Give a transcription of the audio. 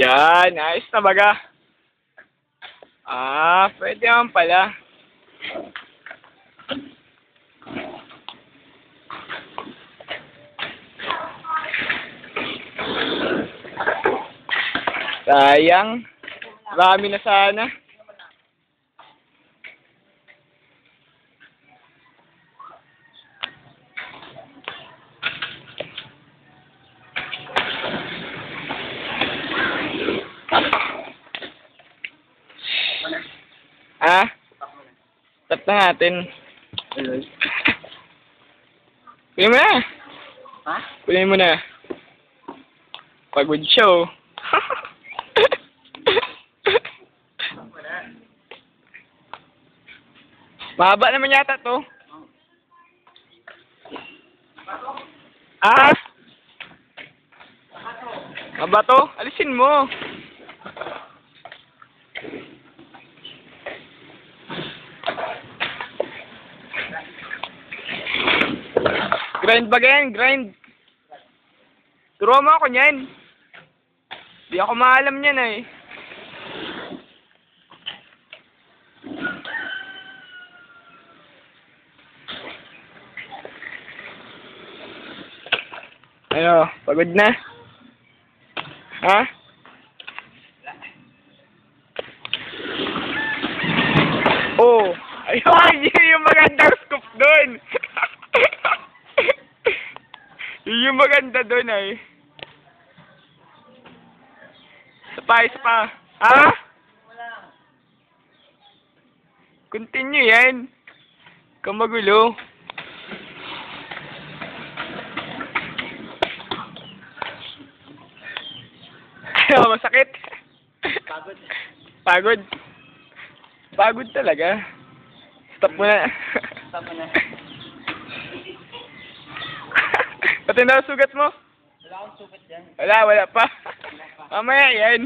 Yan, ayos na baga. Pwede naman pala. Sayang. Marami na sana. Tap na natin. Kunin mo na. Ha? Kunin mo na. Pagod siya, oh. Mahaba naman yata to. Mahaba to? Alisin mo. Grind ba yan? Grind. Turo mo ako niyan. Di ako maalam niyan eh. Ano, pagod na? Ha? Oh, ayun, yun yung magandang scoop doon. Yun yung maganda doon ay. Isa pa. Ha? Continue yan. Kamagulo. Masakit. Pagod. Pagod. Pagod talaga. Stop mo na. Stop mo na. Pati na sugat mo? Wala akong sugat dyan. Wala pa. Mamaya yan.